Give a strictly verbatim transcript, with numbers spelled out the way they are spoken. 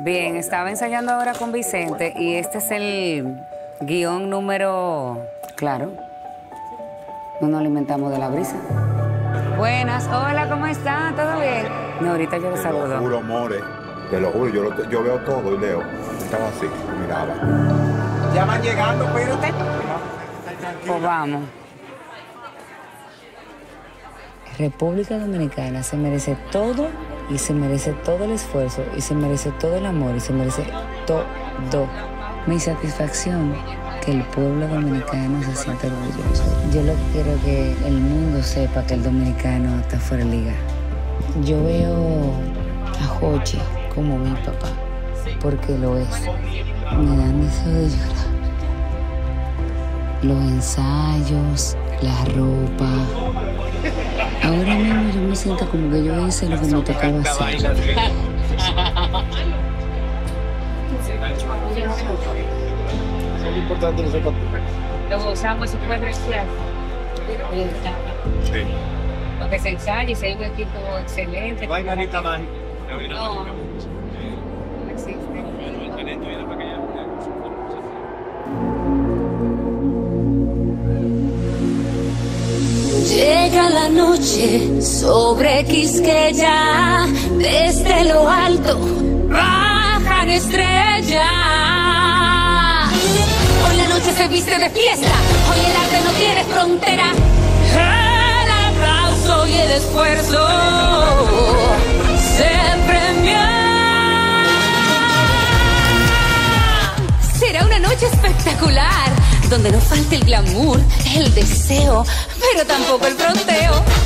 Bien, estaba ensayando ahora con Vicente y este es el guión número... Claro, no nos alimentamos de la brisa. Buenas, hola, ¿cómo están? ¿Todo bien? No, ahorita yo les saludo. Te lo juro, more, te lo juro, yo, lo, yo veo todo y leo. Estaba así, miraba. Ya van llegando, espérate. Pues vamos. República Dominicana se merece todo y se merece todo el esfuerzo y se merece todo el amor y se merece todo. Mi satisfacción que el pueblo dominicano se sienta orgulloso. Yo lo que quiero es que el mundo sepa que el dominicano está fuera de liga. Yo veo a Jochi como mi papá, porque lo es. Me dan deseo de llorar. Los ensayos, la ropa. Ahora mismo yo me siento como que yo hice lo que me tocaba hacer. Es importante que sepa tú. Lo usamos súper respirar. Sí. Lo que se ensaye, si hay un equipo excelente. No hay manita mágica. No, no existe. Llega la noche sobre Quisqueya, desde lo alto bajan estrellas. Hoy la noche se viste de fiesta, hoy el arte no tiene frontera. El aplauso y el esfuerzo se premian. Será una noche espectacular, donde no falte el glamour, el deseo, pero tampoco el fronteo.